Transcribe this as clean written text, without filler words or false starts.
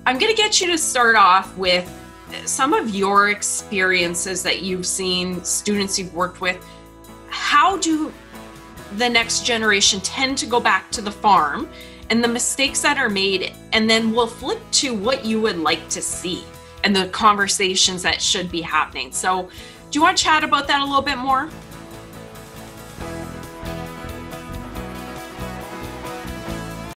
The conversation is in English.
I'm going to get you to start off with some of your experiences that you've seen, students you've worked with. How do the next generation tend to go back to the farm and the mistakes that are made? And then we'll flip to what you would like to see and the conversations that should be happening. So do you want to chat about that a little bit more?